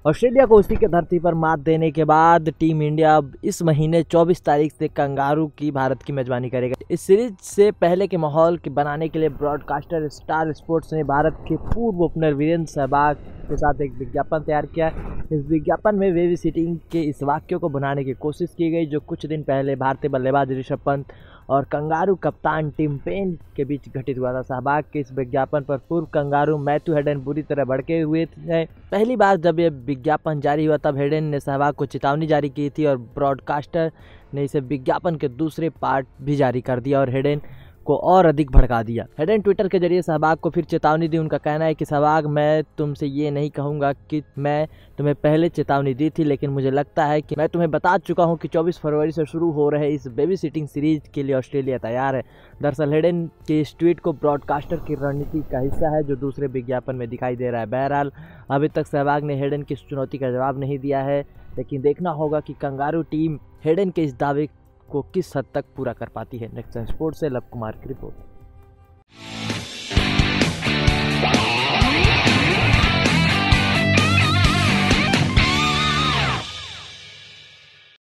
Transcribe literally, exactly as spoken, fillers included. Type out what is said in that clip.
Australia को उसी के धरती पर मात देने के बाद टीम इंडिया अब इस महीने चौबीस तारीख से कंगारू की भारत की मेजबानी करेगा। इस सीरीज से पहले के माहौल के बनाने के लिए ब्रॉडकास्टर स्टार स्पोर्ट्स ने भारत के पूर्व ओपनर वीरेंद्र सहवाग के साथ एक विज्ञापन तैयार किया। इस विज्ञापन में बेबी सिटिंग के इस वाक्य को बनाने की कोशिश की गई जो कुछ दिन पहले भारतीय बल्लेबाज ऋषभ पंत और कंगारू कप्तान टिम पेन के बीच घटित हुआ था। सहवाग के इस विज्ञापन पर पूर्व कंगारू मैथ्यू हेडन बुरी तरह भड़के हुए थे। पहली बार जब यह विज्ञापन जारी हुआ तब हेडन ने सहवाग को चेतावनी जारी की थी और ब्रॉडकास्टर ने इसे विज्ञापन के दूसरे पार्ट भी जारी कर दिया और हेडन को और अधिक भड़का दिया। हेडन ट्विटर के जरिए सहवाग को फिर चेतावनी दी। उनका कहना है कि सहवाग, मैं तुमसे ये नहीं कहूँगा कि मैं तुम्हें पहले चेतावनी दी थी, लेकिन मुझे लगता है कि मैं तुम्हें बता चुका हूँ कि चौबीस फरवरी से शुरू हो रहे इस बेबी सिटिंग सीरीज के लिए ऑस्ट्रेलिया तैयार है। दरअसल हेडन के इस ट्वीट को ब्रॉडकास्टर की रणनीति का हिस्सा है जो दूसरे विज्ञापन में दिखाई दे रहा है। बहरहाल अभी तक सहवाग ने हेडन की इस चुनौती का जवाब नहीं दिया है, लेकिन देखना होगा कि कंगारू टीम हेडन के इस दावे को किस हद तक पूरा कर पाती है। नेक्स्ट स्पोर्ट्स से लव कुमार की रिपोर्ट।